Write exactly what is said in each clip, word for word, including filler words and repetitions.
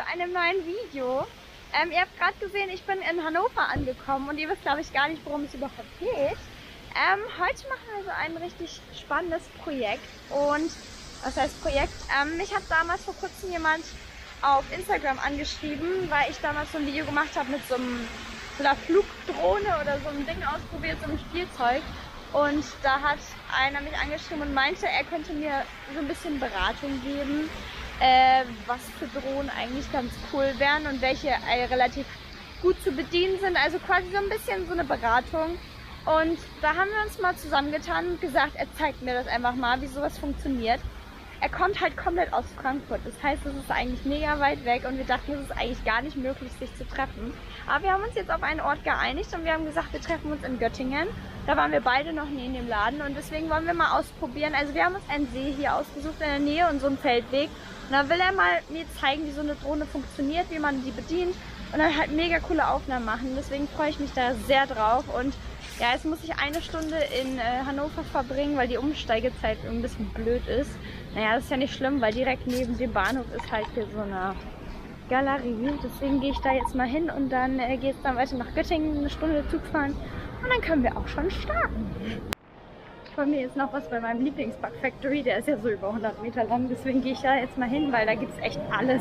zu einem neuen Video. Ähm, ihr habt gerade gesehen, ich bin in Hannover angekommen und ihr wisst, glaube ich, gar nicht, worum es überhaupt geht. Ähm, heute machen wir so ein richtig spannendes Projekt. Und was heißt Projekt? Ähm, mich hat damals vor kurzem jemand auf Instagram angeschrieben, weil ich damals so ein Video gemacht habe mit so, einem, so einer Flugdrohne oder so einem Ding ausprobiert, so einem Spielzeug. Und da hat einer mich angeschrieben und meinte, er könnte mir so ein bisschen Beratung geben, äh, was für Drohnen eigentlich ganz cool wären und welche äh, relativ gut zu bedienen sind. Also quasi so ein bisschen so eine Beratung. Und da haben wir uns mal zusammengetan und gesagt, er zeigt mir das einfach mal, wie sowas funktioniert. Er kommt halt komplett aus Frankfurt, das heißt, es ist eigentlich mega weit weg und wir dachten, es ist eigentlich gar nicht möglich, sich zu treffen. Aber wir haben uns jetzt auf einen Ort geeinigt und wir haben gesagt, wir treffen uns in Göttingen. Da waren wir beide noch nie in dem Laden und deswegen wollen wir mal ausprobieren. Also wir haben uns einen See hier ausgesucht in der Nähe und so einen Feldweg. Und da will er mal mir zeigen, wie so eine Drohne funktioniert, wie man die bedient und dann halt mega coole Aufnahmen machen. Deswegen freue ich mich da sehr drauf und ja, jetzt muss ich eine Stunde in äh, Hannover verbringen, weil die Umsteigezeit ein bisschen blöd ist. Naja, das ist ja nicht schlimm, weil direkt neben dem Bahnhof ist halt hier so eine Galerie. Deswegen gehe ich da jetzt mal hin und dann äh, geht es dann weiter nach Göttingen, eine Stunde Zug fahren. Und dann können wir auch schon starten. Ich hole mir jetzt noch was bei meinem Lieblingsbug Factory. Der ist ja so über hundert Meter lang. Deswegen gehe ich da jetzt mal hin, weil da gibt es echt alles.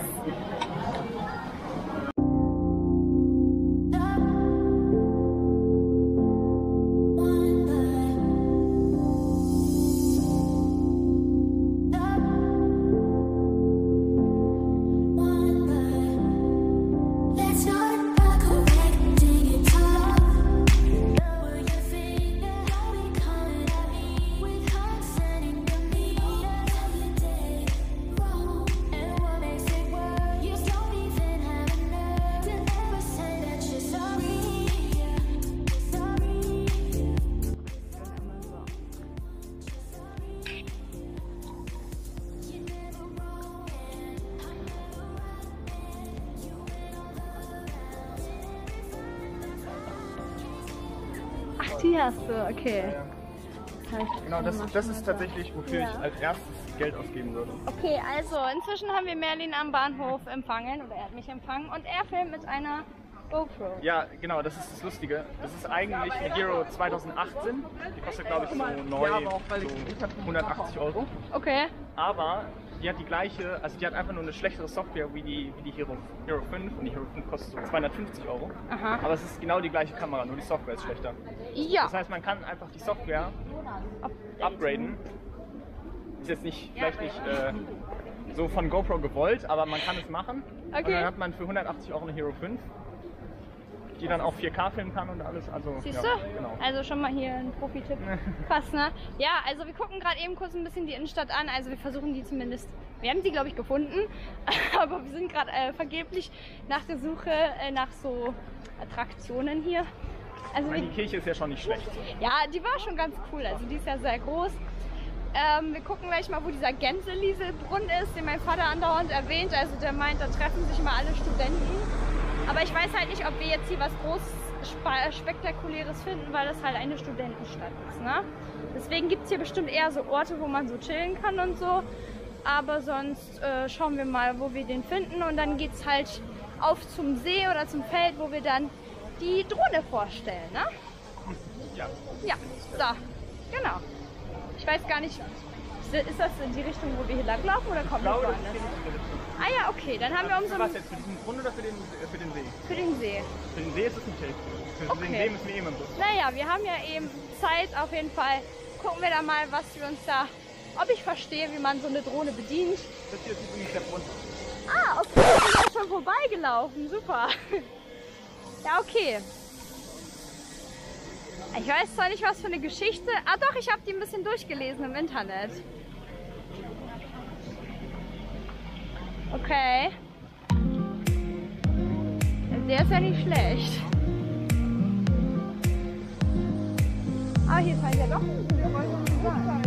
Die hast du, okay. Das heißt, genau, das, das ist tatsächlich, wofür ja. ich als erstes Geld ausgeben würde. Okay, also inzwischen haben wir Merlin am Bahnhof empfangen, oder er hat mich empfangen und er filmt mit einer GoPro. Ja, genau, das ist das Lustige. Das ist eigentlich eine Hero zweitausendachtzehn. Die kostet, glaube ich, so neu so hundertachtzig Euro. Okay. Aber die hat die gleiche, also die hat einfach nur eine schlechtere Software wie die, wie die Hero, Hero fünf. Und die Hero fünf kostet so zweihundertfünfzig Euro. Aha. Aber es ist genau die gleiche Kamera, nur die Software ist schlechter. Ja. Das heißt, man kann einfach die Software upgraden. Ist jetzt nicht, vielleicht nicht äh, so von GoPro gewollt, aber man kann es machen. Okay. Und dann hat man für hundertachtzig Euro eine Hero fünf. Die dann auch vier K filmen kann und alles. Also, siehst ja, du? Genau. Also schon mal hier ein Profi-Tipp. Krass, ne? Ja, also wir gucken gerade eben kurz ein bisschen die Innenstadt an. Also wir versuchen die zumindest, wir haben sie glaube ich gefunden, aber wir sind gerade äh, vergeblich nach der Suche äh, nach so Attraktionen hier. Also ich meine, wir, die Kirche ist ja schon nicht schlecht. Ja, die war schon ganz cool. Also die ist ja sehr groß. Ähm, wir gucken gleich mal, wo dieser Gänselieselbrunnen ist, den mein Vater andauernd erwähnt. Also der meint, da treffen sich mal alle Studenten. Aber ich weiß halt nicht, ob wir jetzt hier was groß Spektakuläres finden, weil das halt eine Studentenstadt ist, ne? Deswegen gibt es hier bestimmt eher so Orte, wo man so chillen kann und so. Aber sonst äh, schauen wir mal, wo wir den finden. Und dann geht es halt auf zum See oder zum Feld, wo wir dann die Drohne vorstellen, ne? Ja. Ja, so, genau. Ich weiß gar nicht, ist das in die Richtung, wo wir hier langlaufen oder kommen wir woanders? Ah ja, okay, dann haben wir um so Was jetzt, für diesen Brunnen oder für den, für den See? Für den See. Für den See ist es nicht hilfreich. Für Okay. den See müssen wir eben im Bus. Naja, wir haben ja eben Zeit, auf jeden Fall. Gucken wir da mal, was wir uns da, ob ich verstehe, wie man so eine Drohne bedient. Das hier ist übrigens der Brunnen. Ah, okay, wir sind ja schon vorbeigelaufen, super. Ja, okay. Ich weiß zwar nicht, was für eine Geschichte, ah doch, ich habe die ein bisschen durchgelesen im Internet. Okay. Der ist ja nicht schlecht. Ah, hier ist halt ja doch ein bisschen.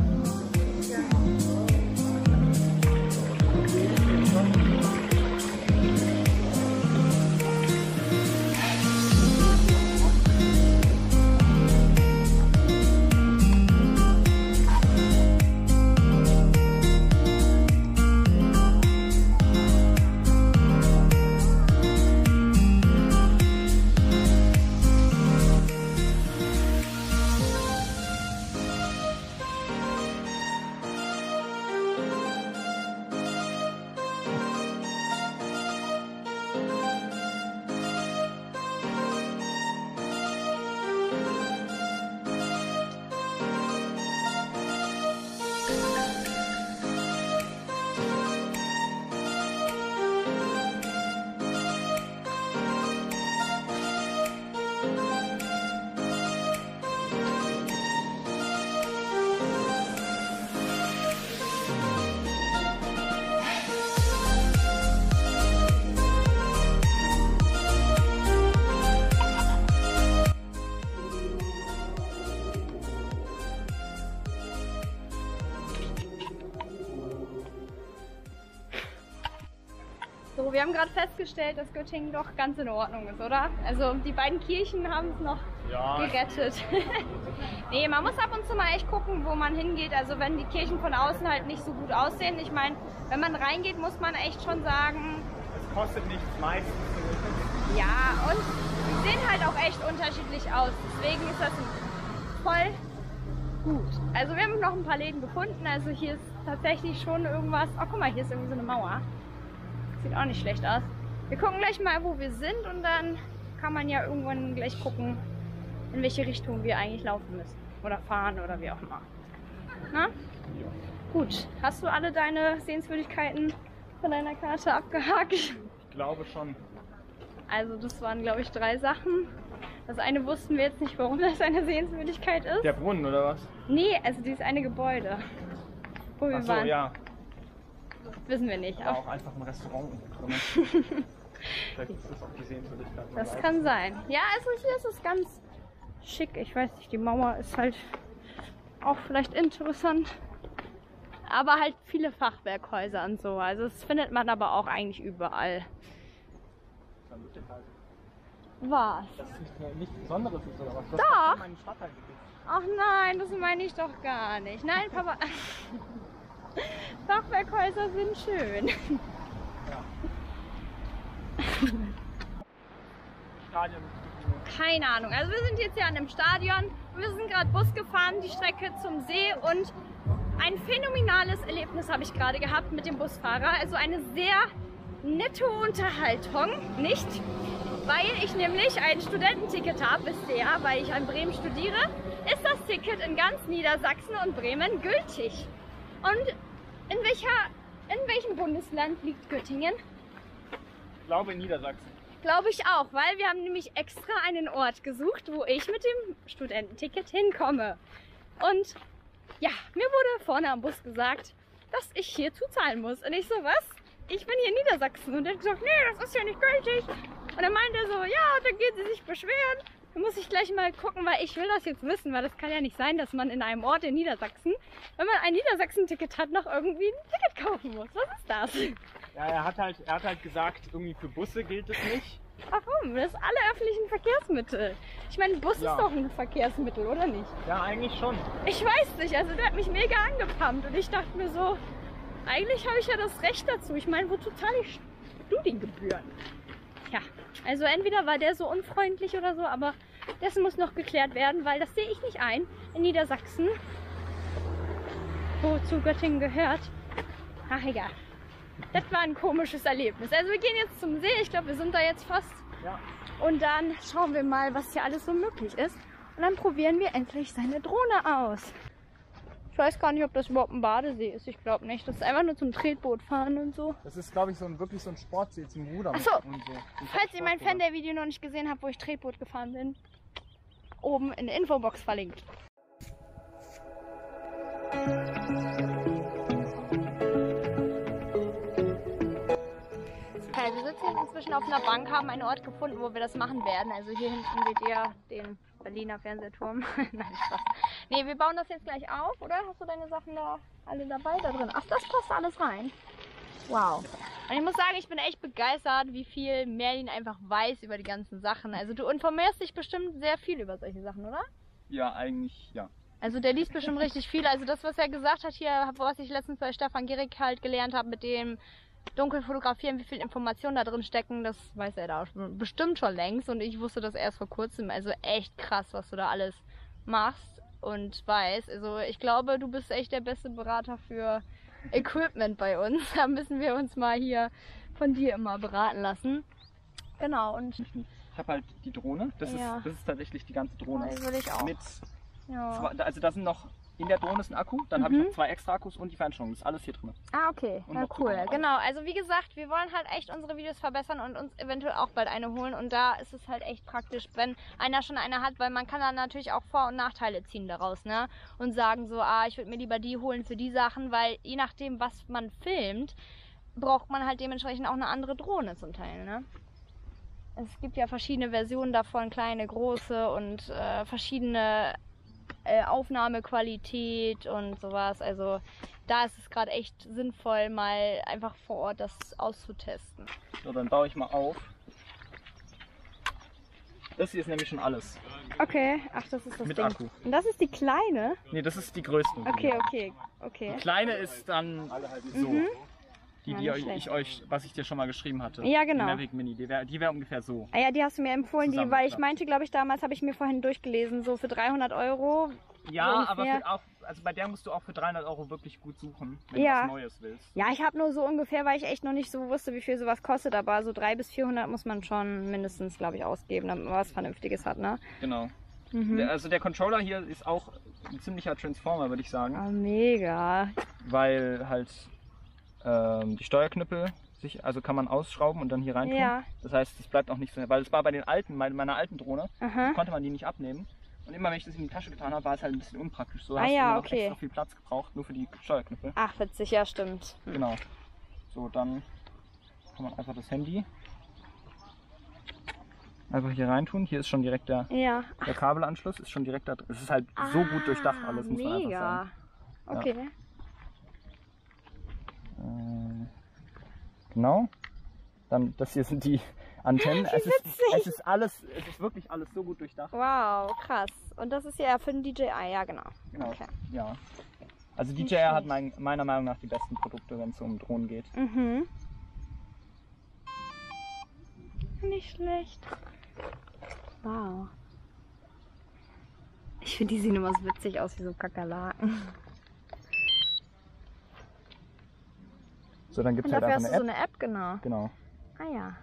wir haben gerade festgestellt, dass Göttingen doch ganz in Ordnung ist, oder? Also die beiden Kirchen haben es noch ja. gerettet. Nee, man muss ab und zu mal echt gucken, wo man hingeht. Also wenn die Kirchen von außen halt nicht so gut aussehen. Ich meine, wenn man reingeht, muss man echt schon sagen... Es kostet nichts meistens. Ja, und sie sehen halt auch echt unterschiedlich aus. Deswegen ist das voll gut. Also wir haben noch ein paar Läden gefunden. Also hier ist tatsächlich schon irgendwas... Oh, guck mal, hier ist irgendwie so eine Mauer. Sieht auch nicht schlecht aus. Wir gucken gleich mal, wo wir sind und dann kann man ja irgendwann gleich gucken, in welche Richtung wir eigentlich laufen müssen. Oder fahren oder wie auch immer. Na? Ja. Gut. Hast du alle deine Sehenswürdigkeiten von deiner Karte abgehakt? Ich glaube schon. Also das waren, glaube ich, drei Sachen. Das eine wussten wir jetzt nicht, warum das eine Sehenswürdigkeit ist. Der Brunnen oder was? Nee, also dieses eine Gebäude, wo wir Ach so, waren. Ja. Wissen wir nicht. Auch, auch einfach ein Restaurant drin. Vielleicht ist das auch die Sehenswürdigkeit. Das kann sein. Ja, also hier ist es ganz schick. Ich weiß nicht, die Mauer ist halt auch vielleicht interessant. Aber halt viele Fachwerkhäuser und so. Also das findet man aber auch eigentlich überall. Was? Das ist nicht, nichts Besonderes ist oder was? Das doch! Meinen Stadtteil Ach nein, das meine ich doch gar nicht. Nein, Papa. Fachwerkhäuser sind schön. Ja. Stadion. Keine Ahnung. Also wir sind jetzt hier an einem Stadion. Wir sind gerade Bus gefahren, die Strecke zum See und ein phänomenales Erlebnis habe ich gerade gehabt mit dem Busfahrer. Also eine sehr nette Unterhaltung. Nicht? Weil ich nämlich ein Studententicket habe, wisst ihr ja, weil ich in Bremen studiere, ist das Ticket in ganz Niedersachsen und Bremen gültig. Und in welcher, in welchem Bundesland liegt Göttingen? Ich glaube in Niedersachsen. Glaube ich auch, weil wir haben nämlich extra einen Ort gesucht, wo ich mit dem Studententicket hinkomme. Und ja, mir wurde vorne am Bus gesagt, dass ich hier zuzahlen muss. Und ich so, was? Ich bin hier in Niedersachsen. Und er hat gesagt, nee, das ist ja nicht gültig. Und dann meinte er so, ja, dann gehen Sie sich beschweren. Dann muss ich gleich mal gucken, weil ich will das jetzt wissen, weil das kann ja nicht sein, dass man in einem Ort in Niedersachsen, wenn man ein Niedersachsen-Ticket hat, noch irgendwie ein Ticket kaufen muss. Was ist das? Ja, er hat halt, er hat halt gesagt, irgendwie für Busse gilt es nicht. Warum? Das sind alle öffentlichen Verkehrsmittel. Ich meine, Bus Ja. ist doch ein Verkehrsmittel, oder nicht? Ja, eigentlich schon. Ich weiß nicht, also der hat mich mega angepumpt und ich dachte mir so, eigentlich habe ich ja das Recht dazu. Ich meine, wozu zahle ich Studiengebühren? Ja, also entweder war der so unfreundlich oder so, aber das muss noch geklärt werden, weil das sehe ich nicht ein. In Niedersachsen, wozu Göttingen gehört. Ach egal. Das war ein komisches Erlebnis. Also wir gehen jetzt zum See, ich glaube wir sind da jetzt fast. Ja. Und dann schauen wir mal, was hier alles so möglich ist. Und dann probieren wir endlich seine Drohne aus. Ich weiß gar nicht, ob das überhaupt ein Badesee ist. Ich glaube nicht. Das ist einfach nur zum Tretboot fahren und so. Das ist, glaube ich, so ein, wirklich so ein Sportsee zum Rudern. Ach so. Und so. Falls ihr mein Fan-Day-Video noch nicht gesehen habt, wo ich Tretboot gefahren bin, oben in der Infobox verlinkt. Okay, wir sitzen jetzt inzwischen auf einer Bank, haben einen Ort gefunden, wo wir das machen werden. Also hier hinten seht ihr den Berliner Fernsehturm. Nein, Spaß. Nee, wir bauen das jetzt gleich auf, oder? Hast du deine Sachen da alle dabei da drin? Ach, das passt alles rein. Wow. Und ich muss sagen, ich bin echt begeistert, wie viel Merlin einfach weiß über die ganzen Sachen. Also du informierst dich bestimmt sehr viel über solche Sachen, oder? Ja, eigentlich, ja. Also der liest bestimmt richtig viel. Also das, was er gesagt hat hier, was ich letztens bei Stefan Gehrig halt gelernt habe mit dem dunkel fotografieren, wie viel Informationen da drin stecken, das weiß er da bestimmt schon längst. Und ich wusste das erst vor kurzem. Also echt krass, was du da alles machst und weißt. Also ich glaube, du bist echt der beste Berater für Equipment bei uns. Da müssen wir uns mal hier von dir immer beraten lassen. Genau. Und ich habe halt die Drohne. Das, ja. ist, das ist tatsächlich die ganze Drohne. Das will ich auch. Mit ja. zwei, also da sind noch, in der Drohne ist ein Akku, dann mhm. habe ich noch zwei extra Akkus und die Fernsteuerung. Das ist alles hier drin. Ah, okay. Und Na cool. Genau. Also wie gesagt, wir wollen halt echt unsere Videos verbessern und uns eventuell auch bald eine holen. Und da ist es halt echt praktisch, wenn einer schon eine hat, weil man kann dann natürlich auch Vor- und Nachteile ziehen daraus, ne? Und sagen so, ah, ich würde mir lieber die holen für die Sachen, weil je nachdem, was man filmt, braucht man halt dementsprechend auch eine andere Drohne zum Teil, ne? Es gibt ja verschiedene Versionen davon, kleine, große und äh, verschiedene äh, Aufnahmequalität und sowas. Also da ist es gerade echt sinnvoll, mal einfach vor Ort das auszutesten. So, dann baue ich mal auf. Das hier ist nämlich schon alles. Okay, ach, das ist das Mit Ding. Akku. Und das ist die kleine? Ne, das ist die größte. Okay, okay, okay. Die kleine ist dann so. Mhm. Die, Ja, die nicht ich schlecht. euch, was ich dir schon mal geschrieben hatte. Ja, genau. Die Mavic Mini, die wäre die wär ungefähr so. Ah ja, die hast du mir empfohlen, die, weil ich Zusammengeklappt. meinte, glaube ich, damals habe ich mir vorhin durchgelesen, so für dreihundert Euro. Ja, so aber ungefähr. für auch, also bei der musst du auch für dreihundert Euro wirklich gut suchen, wenn Ja. du was Neues willst. Ja, ich habe nur so ungefähr, weil ich echt noch nicht so wusste, wie viel sowas kostet, aber so dreihundert bis vierhundert muss man schon mindestens, glaube ich, ausgeben, damit man was Vernünftiges hat, ne? Genau. Mhm. Der, also der Controller hier ist auch ein ziemlicher Transformer, würde ich sagen. Oh, mega. Weil halt ähm, die Steuerknüppel sich, also kann man ausschrauben und dann hier reintun. Ja. Das heißt, es bleibt auch nicht so, weil es war bei den alten, bei meiner alten Drohne, Aha. konnte man die nicht abnehmen. Und immer wenn ich das in die Tasche getan habe, war es halt ein bisschen unpraktisch. So Ah hast ja, du immer noch okay. extra viel Platz gebraucht, nur für die Steuerknüppel. Ach, witzig, ja, stimmt. Hm. Genau. So, dann kann man einfach das Handy einfach hier reintun. Hier ist schon direkt der, Ja. der Kabelanschluss, ist schon direkt da drin. Es ist halt so gut durchdacht alles, muss man einfach mega. sagen. Okay. Äh, genau. Dann, das hier sind die Antennen. Es ist, es ist alles, es ist wirklich alles so gut durchdacht. Wow, krass. Und das ist ja für den D J I, ja genau. Genau. Okay. Ja. Also D Nicht J I hat schlecht. mein, meiner Meinung nach die besten Produkte, wenn es um Drohnen geht. Mhm. Nicht schlecht. Wow. Ich finde, die sehen immer so witzig aus wie so Kakerlaken. So, dann gibt Und es halt dafür einfach hast du eine so App. eine App, genau. Genau. Ah ja.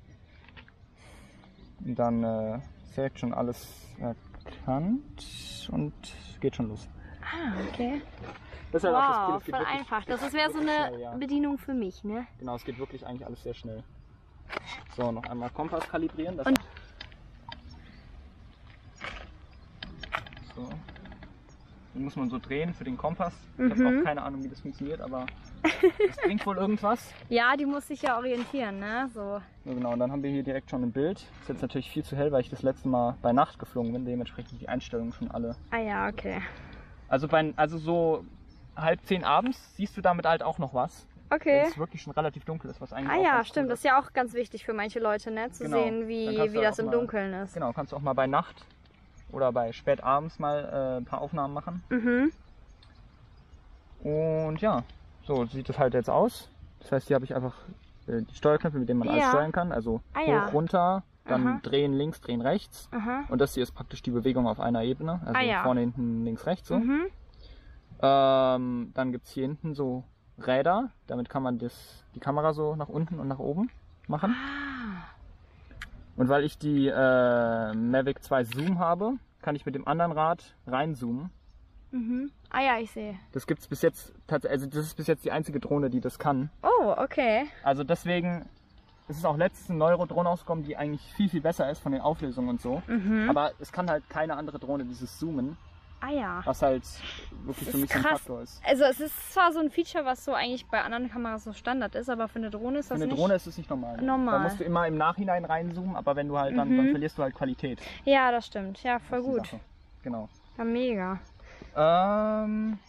Und dann äh, ist direkt schon alles erkannt und geht schon los. Ah, okay. Das ist halt auch das Coole, Wow, es geht voll wirklich- einfach. Das wäre so wirklich eine schnell, ja. Bedienung für mich, ne? Genau, es geht wirklich eigentlich alles sehr schnell. So, noch einmal Kompass kalibrieren. Das Und- so. Den muss man so drehen für den Kompass. Ich habe Mhm. auch keine Ahnung, wie das funktioniert, aber das bringt wohl irgendwas. Ja, die muss sich ja orientieren, ne? So. So, genau, und dann haben wir hier direkt schon ein Bild. Ist jetzt natürlich viel zu hell, weil ich das letzte Mal bei Nacht geflogen bin. Dementsprechend die Einstellungen schon alle. Ah ja, okay. Also, bei, also so halb zehn abends siehst du damit halt auch noch was. Wenn Okay. es wirklich schon relativ dunkel ist, was eigentlich Ah auch ja, ganz stimmt. cool Das ist ja auch ganz wichtig für manche Leute, ne? Zu Genau. sehen, Dann wie, kannst du wie das auch im mal- Dunkeln ist. Genau, kannst du auch mal bei Nacht oder bei spät abends mal äh, ein paar Aufnahmen machen. Mhm. Und ja, so sieht das halt jetzt aus. Das heißt, hier habe ich einfach äh, die Steuerknöpfe, mit denen man alles Ja. steuern kann. Also Ah hoch, ja. runter, dann Aha. drehen links, drehen rechts. Aha. Und das hier ist praktisch die Bewegung auf einer Ebene. Also Ah ja. vorne, hinten, links, rechts so. Mhm. Ähm, dann gibt es hier hinten so Räder. Damit kann man das, die Kamera so nach unten und nach oben machen. Ah. Und weil ich die äh, Mavic zwei Zoom habe, kann ich mit dem anderen Rad reinzoomen. Mhm. Ah ja, ich sehe. Das gibt's bis jetzt, tats- also das ist bis jetzt die einzige Drohne, die das kann. Oh, okay. Also deswegen ist es auch letztens eine Neuro-Drohne ausgekommen, die eigentlich viel, viel besser ist von den Auflösungen und so. Mhm. Aber es kann halt keine andere Drohne dieses Zoomen, Ah ja. was halt wirklich Das für mich ist so ein krass. Faktor ist. Also es ist zwar so ein Feature, was so eigentlich bei anderen Kameras so Standard ist, aber für eine Drohne ist Für das eine nicht. Drohne ist es nicht normal. normal. Da musst du immer im Nachhinein reinzoomen, aber wenn du halt dann, Mhm. dann verlierst du halt Qualität. Ja, das stimmt. Ja, voll Das ist die gut. Sache. Genau. Ja, mega. Ähm,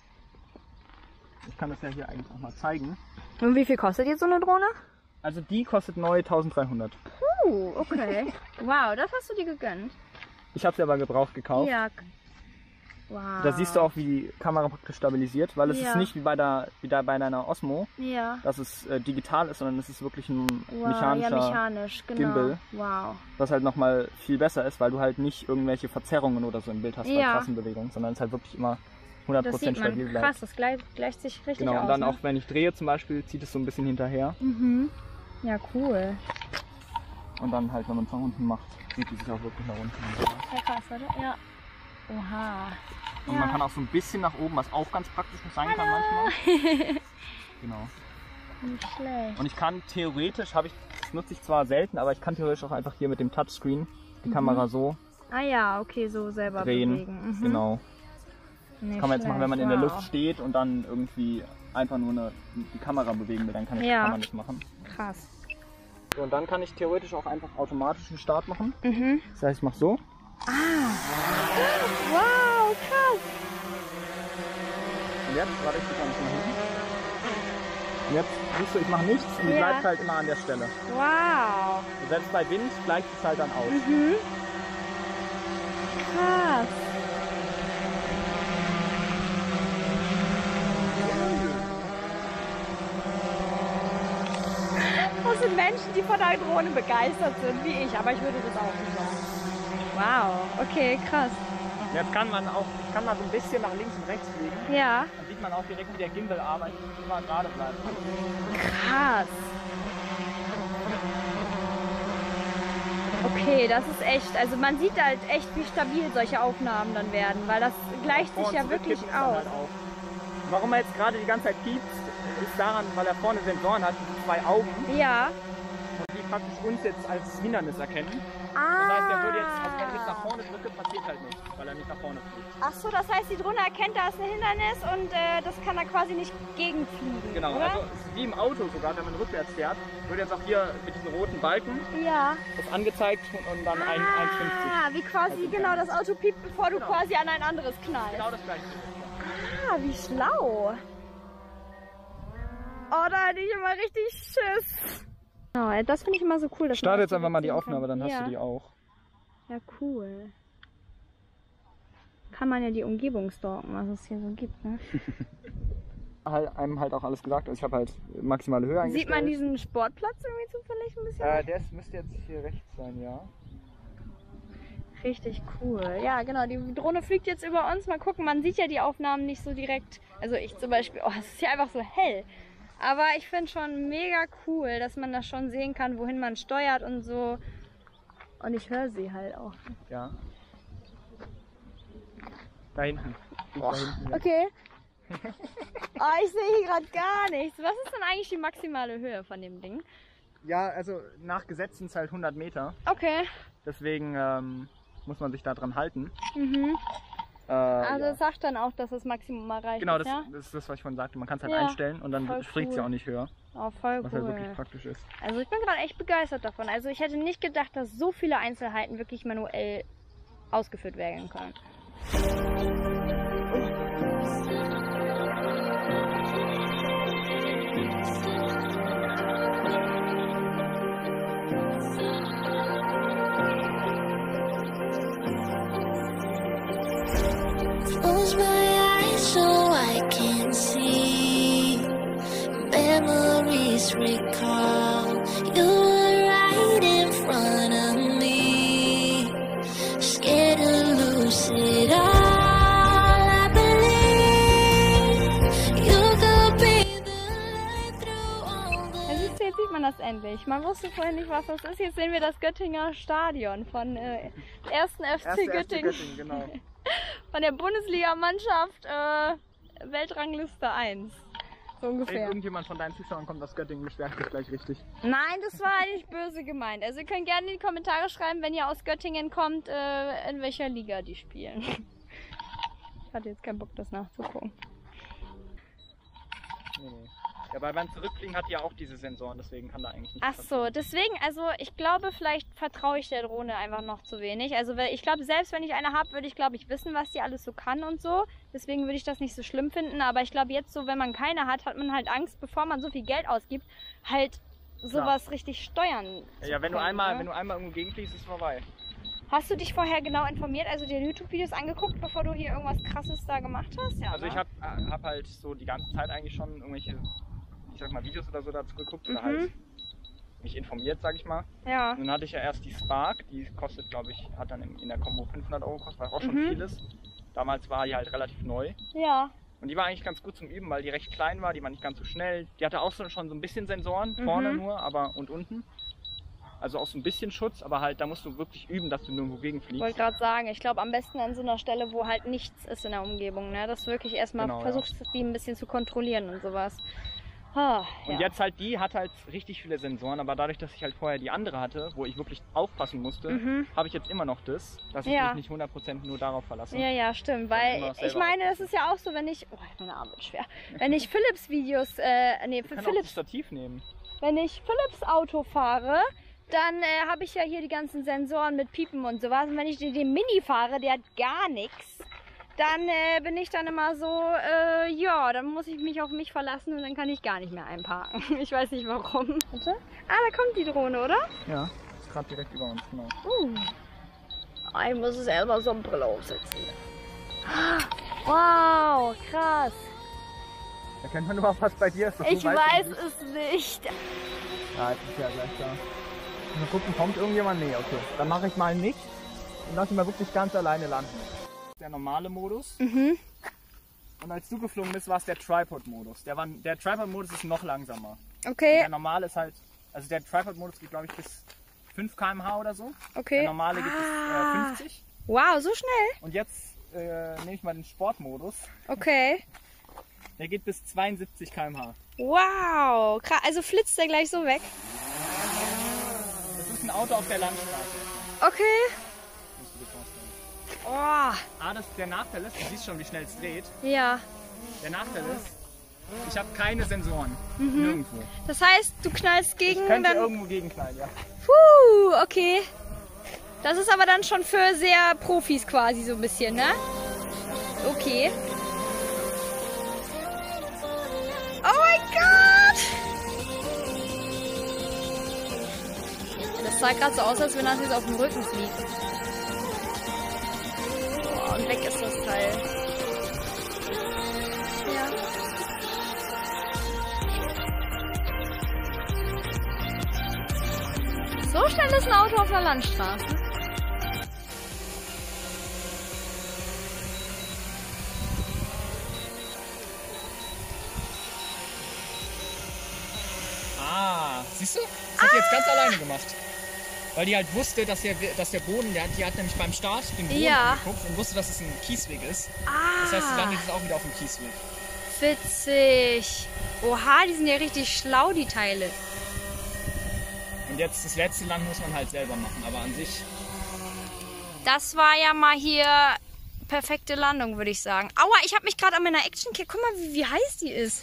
ich kann das ja hier eigentlich auch mal zeigen. Und wie viel kostet jetzt so eine Drohne? Also die kostet neu eintausenddreihundert. Uh, okay. Wow, das hast du dir gegönnt. Ich habe sie aber gebraucht gekauft. Ja. Wow. Da siehst du auch, wie die Kamera praktisch stabilisiert, weil es Ja. ist nicht wie bei, der, wie da bei deiner Osmo, Ja. dass es äh, digital ist, sondern es ist wirklich ein Wow, mechanischer, ja, mechanisch, genau. Gimbal. Wow. was halt nochmal viel besser ist, weil du halt nicht irgendwelche Verzerrungen oder so im Bild hast bei Ja. krassen Bewegungen, sondern es halt wirklich immer hundert Das Prozent sieht man. stabil bleibt. Krass, das gleicht, gleicht sich richtig Genau, aus. und dann ne? auch wenn ich drehe zum Beispiel, zieht es so ein bisschen hinterher Mhm. Ja, cool. und dann halt, wenn man es nach unten macht, zieht die sich auch wirklich nach unten. Ja, krass, oder? Ja. Oha. Und Ja. man kann auch so ein bisschen nach oben, was auch ganz praktisch sein kann manchmal. Genau. Nicht schlecht. Und ich kann theoretisch, habe ich, das nutze ich zwar selten, aber ich kann theoretisch auch einfach hier mit dem Touchscreen die Mhm. Kamera so Ah ja, okay, so selber drehen. bewegen. Mhm. Genau. Nicht Kann man jetzt machen, wenn man in der schlecht. Luft steht und dann irgendwie einfach nur eine, die Kamera bewegen will, dann kann, ich, Ja. kann man das machen. Wow. Krass. So, und dann kann ich theoretisch auch einfach automatisch einen Start machen. Mhm. Das heißt, ich mache so. Wow, krass. Und jetzt, warte, ich gucke mal nicht nach hinten. Und jetzt siehst du, ich mache nichts und die Ja. bleibt halt immer an der Stelle. Wow. Und selbst bei Wind gleicht es halt dann aus. Mhm. Krass. Das sind Menschen, die von der Drohne begeistert sind, wie ich, aber ich würde das auch nicht sagen. Wow, okay, krass. Und jetzt kann man auch, ich kann mal so ein bisschen nach links und rechts fliegen. Ja, Dann sieht man auch direkt, wie der Gimbal arbeitet und immer gerade bleibt. krass. Okay, das ist echt, also man sieht halt echt, wie stabil solche Aufnahmen dann werden, weil das gleicht Vor sich und ja zurück wirklich kippen es dann aus. halt auch. Warum er jetzt gerade die ganze Zeit piept, ist daran, weil er vorne Sensoren hat, diese zwei Augen, Ja. und die praktisch uns jetzt als Hindernis erkennen. Ah. Das heißt, er würde jetzt, also wenn ich jetzt nach vorne drücke, passiert halt nichts, weil er nicht nach vorne fliegt. Ach so, das heißt, die Drohne erkennt, da ist ein Hindernis und äh, das kann er quasi nicht gegenfliegen, Genau, oder? also es ist wie im Auto sogar, wenn man rückwärts fährt, wird jetzt auch hier mit diesem roten Balken Ja. das angezeigt und dann ein eins fünfzig. Ah, wie quasi, Also genau, das Auto piept, bevor du Genau. quasi an ein anderes knallst. Genau das gleiche. Ah, wie schlau. Oh, da hätte ich immer richtig Schiss. Oh, das finde ich immer so cool. Dass man Starte das jetzt einfach mal die sehen Aufnahme, kann. dann hast ja. du die auch. Ja, cool. Kann man ja die Umgebung stalken, was es hier so gibt, ne? Halt, einem halt auch alles gesagt. Also ich habe halt maximale Höhe eingestellt. Sieht man diesen Sportplatz irgendwie zufällig ein bisschen? Äh, der ist, müsste jetzt hier rechts sein, ja. Richtig cool. Ja, genau. Die Drohne fliegt jetzt über uns. Mal gucken. Man sieht ja die Aufnahmen nicht so direkt. Also ich zum Beispiel. Oh, es ist hier einfach so hell. Aber ich finde schon mega cool, dass man das schon sehen kann, wohin man steuert und so. Und ich höre sie halt auch. Ja. Da hinten. Da hinten. Okay. Oh, ich sehe hier gerade gar nichts. Was ist denn eigentlich die maximale Höhe von dem Ding? Ja, also nach Gesetz sind es halt hundert Meter. Okay. Deswegen ähm, muss man sich da dran halten. Mhm. Äh, Also ja. es sagt dann auch, dass das Maximum mal reicht. Genau, ist, das, ja? das ist das, was ich vorhin sagte. Man kann es halt Ja, einstellen und dann voll springt sie cool. auch nicht höher. Oh, voll Was cool. halt wirklich praktisch ist. Also ich bin gerade echt begeistert davon. Also ich hätte nicht gedacht, dass so viele Einzelheiten wirklich manuell ausgeführt werden können. Close my eyes so I can see. Memories recall. You were right in front of me. Scared to lose it all. I believe you could be the light through all the. Ja, siehst du, jetzt sieht man das endlich. Man wusste vorher nicht, was das ist. Jetzt sehen wir das Göttinger Stadion von äh, ersten F C Erste F C Göttingen. Göttingen, genau. Von der Bundesligamannschaft äh, Weltrangliste eins. So Wenn ungefähr. irgendjemand von deinen Zuschauern kommt aus Göttingen, beschwert sich gleich richtig. Nein, das war nicht böse gemeint. Also ihr könnt gerne in die Kommentare schreiben, wenn ihr aus Göttingen kommt, äh, in welcher Liga die spielen. Ich hatte jetzt keinen Bock, das nachzugucken. Nee, nee. Ja, weil beim Zurückfliegen hat die ja auch diese Sensoren, deswegen kann da eigentlich nichts Ach so, deswegen, also ich glaube, vielleicht vertraue ich der Drohne einfach noch zu wenig. Also weil ich glaube, selbst wenn ich eine habe, würde ich, glaube ich, wissen, was die alles so kann und so. Deswegen würde ich das nicht so schlimm finden. Aber ich glaube, jetzt so, wenn man keine hat, hat man halt Angst, bevor man so viel Geld ausgibt, halt sowas richtig steuern zu Ja, wenn du können, einmal, ne? wenn du einmal irgendwo gegenfliegst, ist es vorbei. Hast du dich vorher genau informiert, also dir YouTube-Videos angeguckt, bevor du hier irgendwas Krasses da gemacht hast? Ja, Also ne? ich habe hab halt so die ganze Zeit eigentlich schon irgendwelche, ich sag mal, Videos oder so dazu geguckt oder Mhm. halt mich informiert, sag ich mal. Ja. Und dann hatte ich ja erst die Spark, die kostet, glaube ich, hat dann in der Kombo fünfhundert Euro gekostet, was auch schon Mhm. viel ist. Damals war die halt relativ neu. Ja. Und die war eigentlich ganz gut zum Üben, weil die recht klein war, die war nicht ganz so schnell. Die hatte auch so, schon so ein bisschen Sensoren, Mhm. vorne nur, aber und unten. Also auch so ein bisschen Schutz, aber halt da musst du wirklich üben, dass du nirgendwo Ich wollte gegenfliegst. gerade sagen, ich glaube am besten an so einer Stelle, wo halt nichts ist in der Umgebung, ne? Dass du wirklich erstmal Genau, ja. versuchst, die ein bisschen zu kontrollieren und sowas. Ah, ja. Und jetzt halt die hat halt richtig viele Sensoren, aber dadurch, dass ich halt vorher die andere hatte, wo ich wirklich aufpassen musste, Mhm. habe ich jetzt immer noch das, dass ich Ja. mich nicht hundert Prozent nur darauf verlasse. Ja, ja, stimmt, weil immer ich selber meine, das ist ja auch so, wenn ich, oh, meine Arme wird schwer, wenn ich Philips Videos, äh, nee, Ich für kann auch das Philips, Stativ nehmen. wenn ich Philips Auto fahre, dann äh, habe ich ja hier die ganzen Sensoren mit Piepen und sowas. Und wenn ich den, den Mini fahre, der hat gar nichts, dann äh, bin ich dann immer so, äh, ja, dann muss ich mich auf mich verlassen und dann kann ich gar nicht mehr einparken. Ich weiß nicht warum. Warte. Ah, da kommt die Drohne, oder? Ja, ist gerade direkt über uns, genau. Uh. Ich muss es erstmal so eine Brille aufsetzen. Wow, krass. Erkennt man überhaupt, was bei dir ist? Ich weiß es nicht. Ja, jetzt ist ja gleich da. Mal gucken, kommt irgendjemand? Nee, okay. Dann mache ich mal nicht und lass ihn mal wirklich ganz alleine landen. Der normale Modus. Mhm. Und als du geflogen bist, war es der Tripod-Modus. Der, war, der Tripod-Modus ist noch langsamer. Okay. Der normale ist halt, also der Tripod-Modus geht glaube ich bis fünf Kilometer pro Stunde oder so. Okay. Der normale geht ah. bis äh, fünfzig. Wow, so schnell? Und jetzt äh, nehme ich mal den Sportmodus. Okay. Der geht bis zweiundsiebzig Kilometer pro Stunde. Wow, krass. Also flitzt der gleich so weg? Das ist ein Auto auf der Landstraße. Okay. Musst du dir vorstellen. Oh. Ah, das, der Nachteil ist, du siehst schon, wie schnell es dreht. Ja. Der Nachteil ist, ich habe keine Sensoren. Mhm. Nirgendwo. Das heißt, du knallst gegen... Ich könnte dann... irgendwo gegenknallen, ja. Puh, okay. Das ist aber dann schon für sehr Profis quasi so ein bisschen, ne? Okay. Oh mein Gott! Das sah gerade so aus, als wenn das jetzt auf dem Rücken fliegt. Boah, und weg ist das Teil. Ja. So schnell ist ein Auto auf einer Landstraße. Ah, siehst du? Das hat die jetzt ganz alleine gemacht. Weil die halt wusste, dass der, dass der Boden, der, die hat nämlich beim Start den Boden Ja. angeguckt und wusste, dass es ein Kiesweg ist. Ah, Das heißt, sie landet jetzt auch wieder auf dem Kiesweg. witzig. Oha, die sind ja richtig schlau, die Teile. Und jetzt das letzte Land muss man halt selber machen, aber an sich... Das war ja mal hier perfekte Landung, würde ich sagen. Aua, ich habe mich gerade an meiner Action-Kit... Guck mal, wie, wie heiß die ist.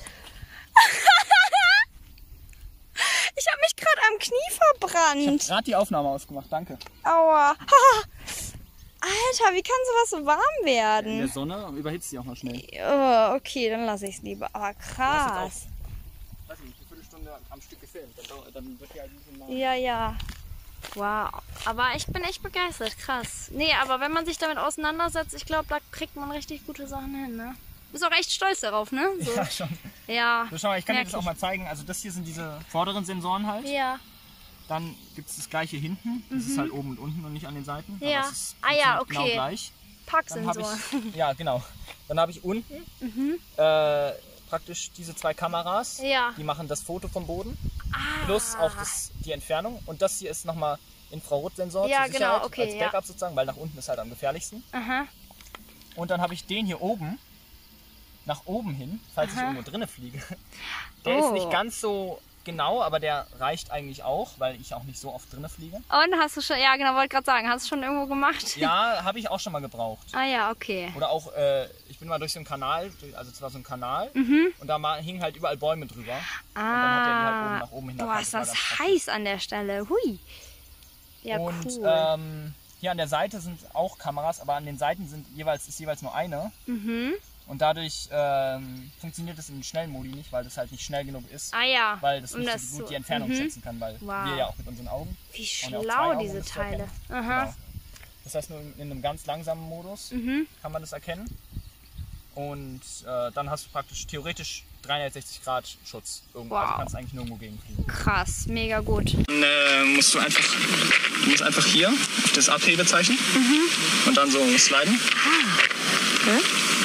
Ich habe mich gerade am Knie Ich habe verbrannt. gerade die Aufnahme ausgemacht, danke. Aua. Alter, wie kann sowas so warm In der werden? Sonne überhitzt die auch mal schnell. Oh, okay, dann lasse ich es lieber. Aber Du hast krass. jetzt auch, weiß ich nicht, eine Viertelstunde am Stück gefilmt. Dann, dauert- dann wird die halt ein bisschen lang. Ja, ja. Wow. Aber ich bin echt begeistert. Krass. Nee, aber wenn man sich damit auseinandersetzt, ich glaube, da kriegt man richtig gute Sachen hin, ne? Du bist auch echt stolz darauf, ne? So. Ja, schon. Ja. So, schau mal, ich kann dir merk das auch mal zeigen. Also das hier sind diese vorderen Sensoren halt. Ja. Dann gibt es das gleiche hinten. Das ist halt oben und unten und nicht an den Seiten. Ja. Aber es ist Ah ja, funktioniert okay. Genau gleich. Dann habe Parksensor. ich, ja genau. Dann habe ich unten äh, praktisch diese zwei Kameras. Ja. Die machen das Foto vom Boden. Ah. Plus auch das, die Entfernung. Und das hier ist nochmal Infrarotsensor Ja, zur Sicherheit, genau, okay, als ja. Backup sozusagen, weil nach unten ist halt am gefährlichsten. Aha. Und dann habe ich den hier oben, nach oben hin, falls ich Aha. irgendwo drinne fliege. Der Oh. ist nicht ganz so genau, aber der reicht eigentlich auch, weil ich auch nicht so oft drinne fliege. Und hast du schon, ja genau, wollte gerade sagen, hast du schon irgendwo gemacht? Ja, habe ich auch schon mal gebraucht. Ah ja, okay. Oder auch, äh, ich bin mal durch so einen Kanal, durch- also es war so ein Kanal, Mhm. und da mal, hingen halt überall Bäume drüber. Und dann hat er die halt oben Ah. nach oben hin. Boah, ist das heiß an der Stelle. Hui. Ja, Und cool. ähm, hier an der Seite sind auch Kameras, aber an den Seiten sind jeweils, ist jeweils nur eine. Mhm. Und dadurch ähm, funktioniert das im Schnellmodi nicht, weil das halt nicht schnell genug ist. Ah ja. Weil das um nicht das so gut so- die Entfernung mhm. schätzen kann, weil Wow. wir ja auch mit unseren Augen. Wie Und ja auch zwei schlau Augen, um diese das zu Teile. erkennen. Aha. Genau. Das heißt, nur in in einem ganz langsamen Modus Mhm. kann man das erkennen. Und äh, dann hast du praktisch theoretisch dreihundertsechzig Grad Schutz irgendwo. Wow. Also du kannst eigentlich nirgendwo gegenfliegen. Krass, mega gut. Dann äh, musst du einfach, du musst einfach hier auf das Abhebezeichen und dann so sliden. Hä?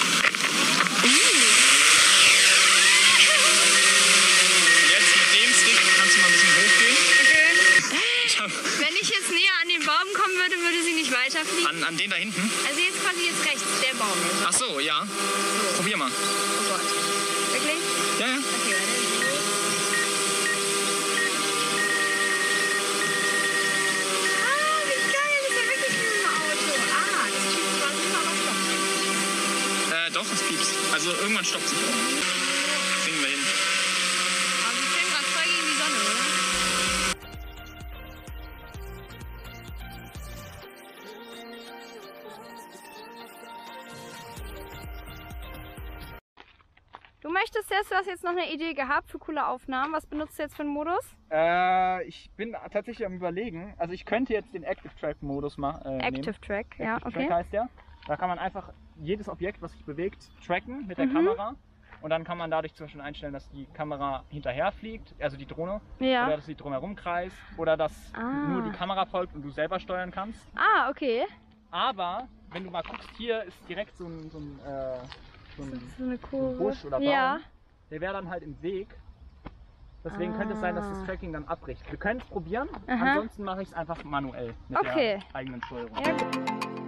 Jetzt mit dem Stick kannst du mal ein bisschen hochgehen. Wenn ich jetzt näher an den Baum kommen würde, würde sie nicht weiterfliegen. An, an den da hinten? Also jetzt quasi jetzt rechts, der Baum. Ach so, ja. Probier mal. Oh Gott. Wirklich? Ja, ja. Okay, warte. Ah, wie geil. Das ist ja wirklich wie ein Auto. Ah, das schießt quasi immer was stoppt. Äh, doch, es piepst. Also irgendwann stoppt sich auch. Kriegen wir hin. Aber wir filmen gerade voll gegen die Sonne, oder? Du möchtest jetzt, du hast jetzt noch eine Idee gehabt für coole Aufnahmen. Was benutzt du jetzt für einen Modus? Äh, ich bin tatsächlich am Überlegen. Also ich könnte jetzt den Active Track Modus machen. Äh, Active nehmen. Track, Active ja, Track okay. heißt der. Da kann man einfach jedes Objekt, was sich bewegt, tracken mit der Mhm. Kamera. Und dann kann man dadurch zum Beispiel einstellen, dass die Kamera hinterher fliegt, also die Drohne. Ja. Oder dass sie drumherum kreist. Oder dass Ah. nur die Kamera folgt und du selber steuern kannst. Ah, okay. Aber wenn du mal guckst, hier ist direkt so ein, so ein, äh, so ein, So eine so Kurve. ein Busch oder Baum. Ja. Der wäre dann halt im Weg. Deswegen Ah. könnte es sein, dass das Tracking dann abbricht. Wir können es probieren, Aha. ansonsten mache ich es einfach manuell mit Okay. der eigenen Steuerung. Ja, gut.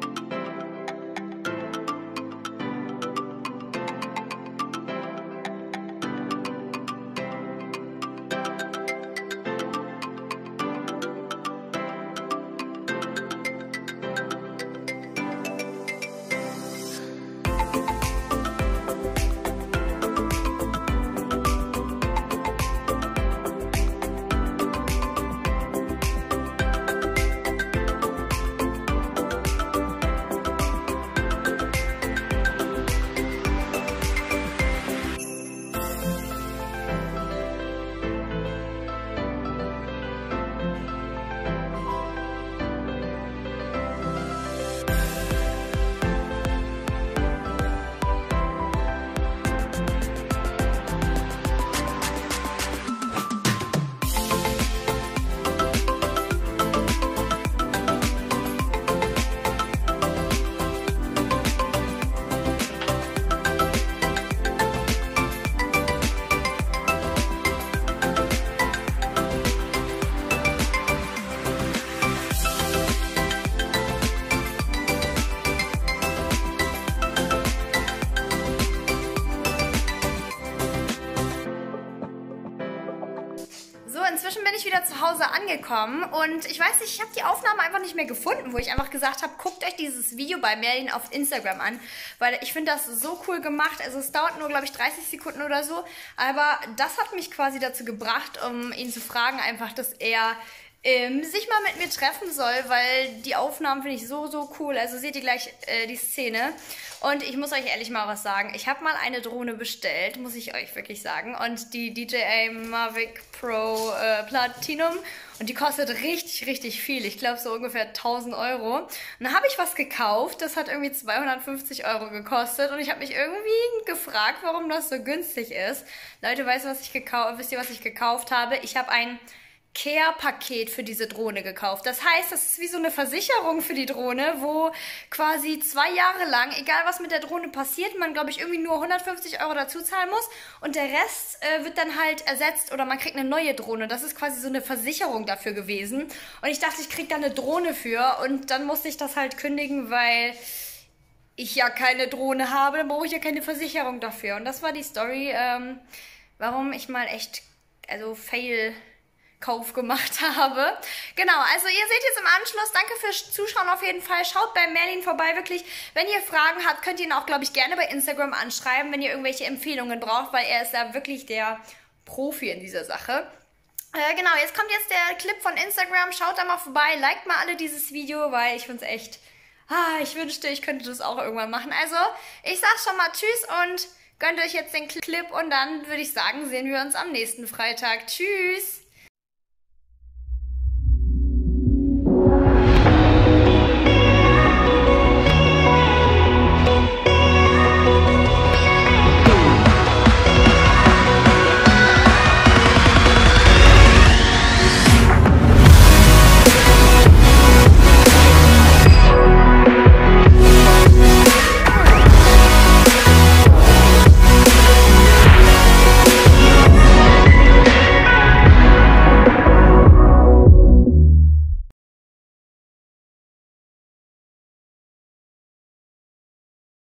Inzwischen bin ich wieder zu Hause angekommen und ich weiß nicht, ich habe die Aufnahme einfach nicht mehr gefunden, wo ich einfach gesagt habe, guckt euch dieses Video bei Merlin auf Instagram an, weil ich finde das so cool gemacht. Also es dauert nur, glaube ich, dreißig Sekunden oder so, aber das hat mich quasi dazu gebracht, um ihn zu fragen, einfach, dass er ähm, sich mal mit mir treffen soll, weil die Aufnahmen finde ich so, so cool. Also seht ihr gleich äh, die Szene. Und ich muss euch ehrlich mal was sagen. Ich habe mal eine Drohne bestellt, muss ich euch wirklich sagen. Und die D J I Mavic Pro äh, Platinum. Und die kostet richtig, richtig viel. Ich glaube so ungefähr tausend Euro. Und dann habe ich was gekauft. Das hat irgendwie zweihundertfünfzig Euro gekostet. Und ich habe mich irgendwie gefragt, warum das so günstig ist. Leute, weißt du, was ich gekauft, wisst ihr, was ich gekauft habe? Ich habe ein Care-Paket für diese Drohne gekauft. Das heißt, das ist wie so eine Versicherung für die Drohne, wo quasi zwei Jahre lang, egal was mit der Drohne passiert, man, glaube ich, irgendwie nur hundertfünfzig Euro dazu zahlen muss und der Rest äh, wird dann halt ersetzt oder man kriegt eine neue Drohne. Das ist quasi so eine Versicherung dafür gewesen. Und ich dachte, ich kriege da eine Drohne für und dann musste ich das halt kündigen, weil ich ja keine Drohne habe, dann brauche ich ja keine Versicherung dafür. Und das war die Story, ähm, warum ich mal echt, also fail Kauf gemacht habe. Genau, also ihr seht jetzt im Anschluss, danke fürs Zuschauen auf jeden Fall. Schaut bei Merlin vorbei, wirklich. Wenn ihr Fragen habt, könnt ihr ihn auch, glaube ich, gerne bei Instagram anschreiben, wenn ihr irgendwelche Empfehlungen braucht, weil er ist ja wirklich der Profi in dieser Sache. Äh, genau, jetzt kommt jetzt der Clip von Instagram. Schaut da mal vorbei, liked mal alle dieses Video, weil ich finde es echt, ah, ich wünschte, ich könnte das auch irgendwann machen. Also, ich sag schon mal tschüss und gönnt euch jetzt den Clip und dann würde ich sagen, sehen wir uns am nächsten Freitag. Tschüss!